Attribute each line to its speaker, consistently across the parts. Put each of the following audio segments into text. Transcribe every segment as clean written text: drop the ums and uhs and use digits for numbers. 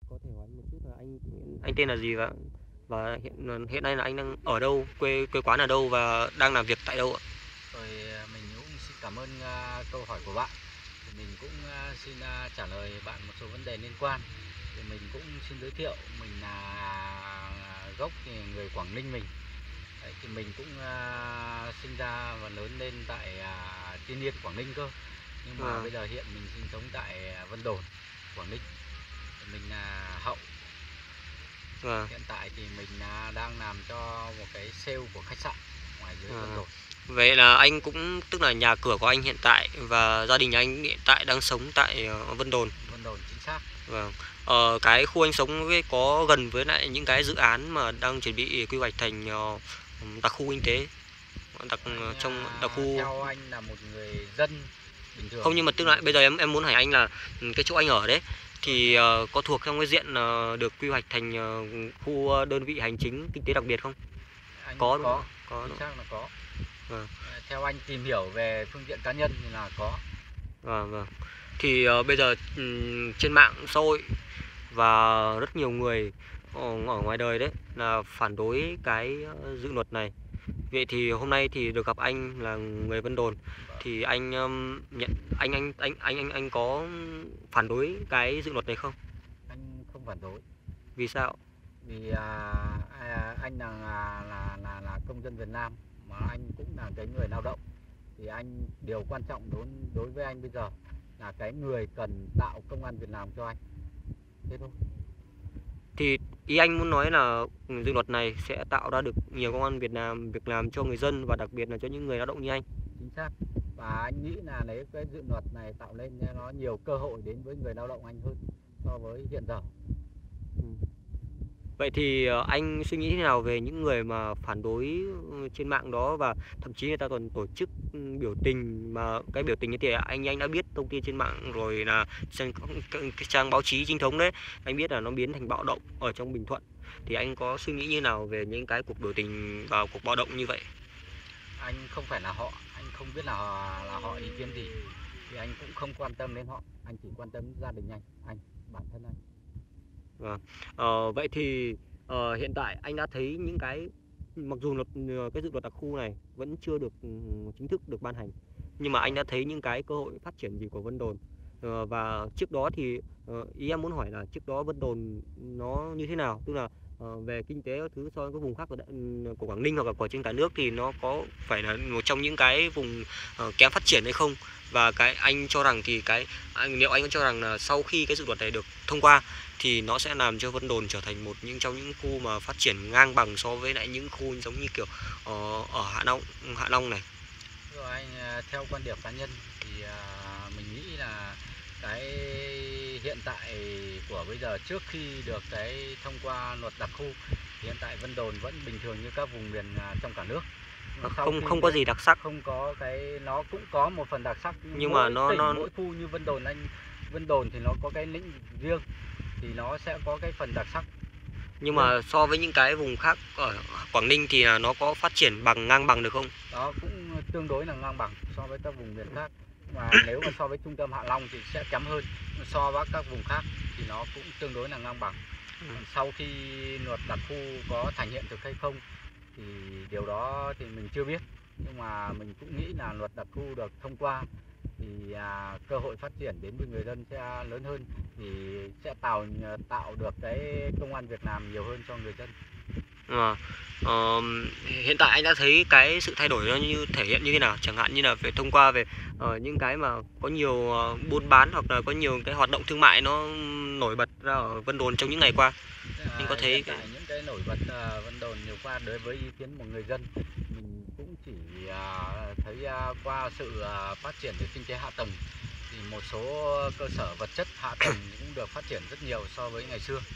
Speaker 1: có thể hỏi một chút là anh tên là gì và hiện hiện nay là anh đang ở đâu, quê quê quán ở đâu và đang làm việc tại đâu ạ?
Speaker 2: Rồi mình cũng xin cảm ơn câu hỏi của bạn. Thì mình cũng xin trả lời bạn một số vấn đề liên quan. Thì mình cũng xin giới thiệu mình là gốc thì người Quảng Ninh mình. Đấy, thì mình cũng sinh ra và lớn lên tại Tiên Yên, Quảng Ninh cơ. Nhưng mà
Speaker 1: Vâng,
Speaker 2: bây giờ hiện mình sinh sống tại Vân Đồn, Quảng Ninh. Thì mình là Hậu.
Speaker 1: vâng,
Speaker 2: Hiện tại thì mình đang làm cho một cái sale của khách sạn ngoài dưới Vân
Speaker 1: vâng.
Speaker 2: Đồn.
Speaker 1: Vậy là anh cũng tức là nhà cửa của anh hiện tại và gia đình nhà anh hiện tại đang sống tại Vân Đồn.
Speaker 2: Vân Đồn chính xác.
Speaker 1: Vâng. Cái khu anh sống ấy có gần với lại những cái dự án mà đang chuẩn bị quy hoạch thành đặc khu kinh tế,
Speaker 2: Anh
Speaker 1: trong đặc khu.
Speaker 2: theo anh là một người dân bình thường.
Speaker 1: Không, nhưng mà tức là bây giờ em muốn hỏi anh là cái chỗ anh ở đấy thì có thuộc trong cái diện được quy hoạch thành khu đơn vị hành chính kinh tế đặc biệt không?
Speaker 2: Anh
Speaker 1: Có đúng không?
Speaker 2: có,
Speaker 1: Có
Speaker 2: chính
Speaker 1: đúng không?
Speaker 2: xác là có.
Speaker 1: Vâng.
Speaker 2: Theo anh tìm hiểu về phương tiện cá nhân thì là có.
Speaker 1: Vâng, vâng. Thì bây giờ trên mạng xã hội và rất nhiều người ở ngoài đời đấy là phản đối cái dự luật này. Vậy thì hôm nay thì được gặp anh là người Vân Đồn thì anh nhận anh có phản đối cái dự luật này không?
Speaker 2: Anh không phản đối.
Speaker 1: Vì sao?
Speaker 2: Vì anh là công dân Việt Nam, mà anh cũng là cái người lao động. Thì điều quan trọng đối với anh bây giờ là cái người cần tạo công ăn việc làm cho anh. Thế thôi.
Speaker 1: Thì ý anh muốn nói là dự luật này sẽ tạo ra được nhiều công ăn việc làm cho người dân và đặc biệt là cho những người lao động như anh.
Speaker 2: Chính xác. Và anh nghĩ là nếu cái dự luật này tạo lên nó nhiều cơ hội đến với người lao động anh hơn so với hiện giờ.
Speaker 1: Ừ. Vậy thì anh suy nghĩ thế nào về những người mà phản đối trên mạng đó và thậm chí người ta còn tổ chức biểu tình, mà cái biểu tình như thế anh đã biết thông tin trên mạng rồi, là cái trang báo chí chính thống đấy, anh biết là nó biến thành bạo động ở trong Bình Thuận. Thì anh có suy nghĩ như nào về những cái cuộc biểu tình và cuộc bạo động như vậy?
Speaker 2: Anh không phải là họ, anh không biết là họ ý kiến gì, thì anh cũng không quan tâm đến họ. Anh chỉ quan tâm đến gia đình anh bản thân anh.
Speaker 1: Vâng. Vậy thì hiện tại anh đã thấy những cái, mặc dù cái dự luật đặc khu này vẫn chưa được chính thức được ban hành, nhưng mà anh đã thấy những cái cơ hội phát triển gì của Vân Đồn. Và trước đó thì ý em muốn hỏi là trước đó Vân Đồn nó như thế nào, tức là về kinh tế các thứ so với các vùng khác của Quảng Ninh hoặc là của trên cả nước thì nó có phải là một trong những cái vùng kém phát triển hay không? Và cái anh cho rằng thì liệu anh có cho rằng là sau khi cái dự luật này được thông qua thì nó sẽ làm cho Vân Đồn trở thành một trong những khu mà phát triển ngang bằng so với lại những khu giống như kiểu ở Hạ Long này.
Speaker 2: Rồi anh theo quan điểm cá nhân thì mình nghĩ là cái hiện tại của bây giờ, trước khi được cái thông qua luật đặc khu, thì hiện tại Vân Đồn vẫn bình thường như các vùng miền trong cả nước. Mà sau
Speaker 1: Không,
Speaker 2: khi
Speaker 1: không có gì đặc sắc,
Speaker 2: không có cái, nó cũng có một phần đặc sắc, nhưng
Speaker 1: nhưng mà
Speaker 2: mỗi
Speaker 1: nó
Speaker 2: tỉnh mỗi khu như Vân Đồn thì nó có cái lĩnh riêng, thì nó sẽ có cái phần đặc sắc
Speaker 1: nhưng
Speaker 2: riêng.
Speaker 1: mà so với những cái vùng khác ở Quảng Ninh thì là nó có phát triển ngang bằng được không?
Speaker 2: Đó cũng tương đối là ngang bằng so với các vùng miền khác, mà nếu mà so với trung tâm Hạ Long thì sẽ kém hơn, so với các vùng khác thì nó cũng tương đối là ngang bằng. Sau khi luật đặc khu có thành hiện thực hay không thì điều đó thì mình chưa biết, nhưng mà mình cũng nghĩ là luật đặc khu được thông qua thì cơ hội phát triển đến với người dân sẽ lớn hơn, thì sẽ tạo được cái công ăn việc làm nhiều hơn cho người dân.
Speaker 1: Ờ, hiện tại anh đã thấy cái sự thay đổi nó thể hiện như thế nào, chẳng hạn như là về thông qua về những cái mà có nhiều buôn bán hoặc là có nhiều cái hoạt động thương mại nó nổi bật ra ở Vân Đồn trong những ngày qua, anh có
Speaker 2: Hiện
Speaker 1: thấy cái
Speaker 2: tại những cái nổi bật Vân Đồn nhiều qua, đối với ý kiến của người dân, mình cũng chỉ thấy qua sự phát triển về kinh tế hạ tầng, thì một số cơ sở vật chất hạ tầng cũng được phát triển rất nhiều so với ngày xưa.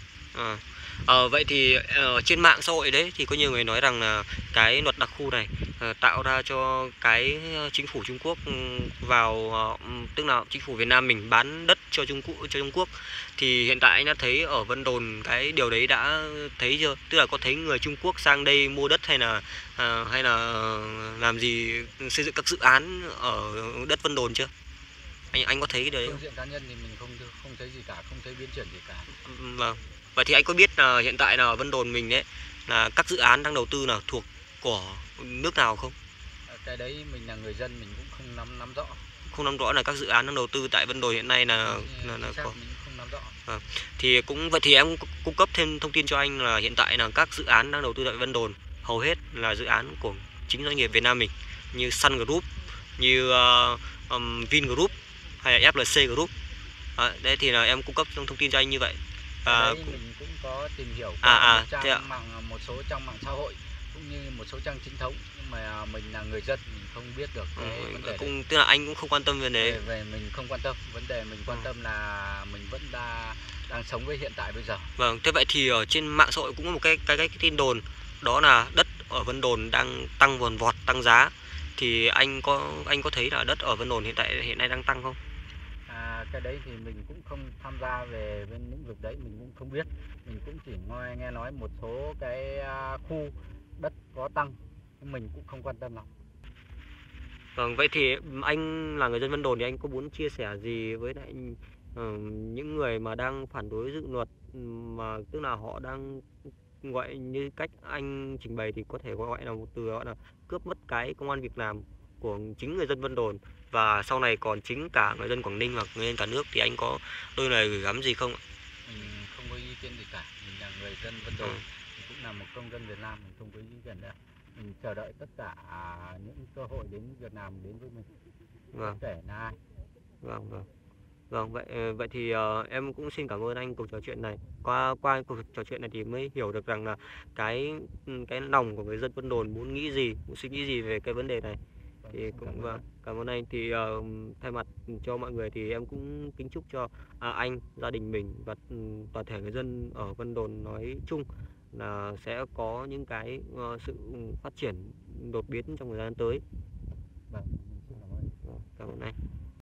Speaker 1: Vậy thì trên mạng xã hội đấy thì có nhiều người nói rằng là cái luật đặc khu này tạo ra cho cái chính phủ Trung Quốc vào tức là chính phủ Việt Nam mình bán đất cho Trung Quốc. Thì hiện tại anh đã thấy ở Vân Đồn cái điều đấy đã thấy chưa? Tức là có thấy người Trung Quốc sang đây mua đất hay là làm gì, xây dựng các dự án ở đất Vân Đồn chưa? Anh có thấy cái điều đấy
Speaker 2: Phương
Speaker 1: không?
Speaker 2: diện cá nhân thì mình không không thấy gì cả, không thấy biến chuyển gì cả.
Speaker 1: Vâng. Vậy thì anh có biết là hiện tại là Vân Đồn mình đấy là các dự án đang đầu tư là thuộc của nước nào không?
Speaker 2: Cái đấy mình là người dân mình cũng không nắm rõ.
Speaker 1: Không nắm rõ là các dự án đang đầu tư tại Vân Đồn hiện nay là
Speaker 2: xác
Speaker 1: có.
Speaker 2: mình không nắm rõ.
Speaker 1: Thì cũng vậy thì em cung cấp thêm thông tin cho anh là hiện tại là các dự án đang đầu tư tại Vân Đồn hầu hết là dự án của chính doanh nghiệp Việt Nam mình, như Sun Group, như Vingroup hay là FLC Group. Đây thì là em cung cấp thông tin cho anh như vậy.
Speaker 2: Đấy mình cũng có tìm hiểu qua một số trang mạng xã hội cũng như một số trang chính thống, nhưng mà mình là người dân mình không biết được cái vấn đề đấy.
Speaker 1: Tức là anh cũng không quan tâm về đấy.
Speaker 2: Về mình không quan tâm, vấn đề mình quan tâm là mình vẫn đang sống với hiện tại bây giờ.
Speaker 1: Vâng, thế vậy thì ở trên mạng xã hội cũng có một cái tin đồn, đó là đất ở Vân Đồn đang tăng vòn vọt, tăng giá. Thì anh có thấy là đất ở Vân Đồn hiện nay đang tăng không?
Speaker 2: Cái đấy thì mình cũng không tham gia về bên lĩnh vực đấy, mình cũng không biết. Mình cũng chỉ nghe nói một số cái khu đất có tăng, mình cũng không quan tâm lắm.
Speaker 1: Vâng, vậy thì anh là người dân Vân Đồn thì anh có muốn chia sẻ gì với lại những người mà đang phản đối dự luật, mà tức là họ đang gọi như cách anh trình bày thì có thể gọi là một từ gọi là cướp mất cái công ăn việc làm của chính người dân Vân Đồn, và sau này còn chính cả người dân Quảng Ninh hoặc người dân cả nước, thì anh có đôi lời gửi gắm gì không ạ?
Speaker 2: Mình không có ý kiến gì cả, mình là người dân Vân Đồn, mình cũng là một công dân Việt Nam, mình không có ý kiến nữa. Mình chờ đợi tất cả những cơ hội đến Việt Nam đến với mình.
Speaker 1: Vâng.
Speaker 2: Kể là ai.
Speaker 1: Vâng, vậy thì em cũng xin cảm ơn anh cuộc trò chuyện này. Qua cuộc trò chuyện này thì mới hiểu được rằng là cái lòng của người dân Vân Đồn muốn nghĩ gì, muốn suy nghĩ gì về cái vấn đề này. Thì cũng cảm ơn anh. Thì thay mặt cho mọi người thì em cũng kính chúc cho anh, gia đình mình và toàn thể người dân ở Vân Đồn nói chung là sẽ có những cái sự phát triển đột biến trong thời gian tới.
Speaker 2: Vâng, mình xin cảm ơn.
Speaker 1: Cảm ơn anh.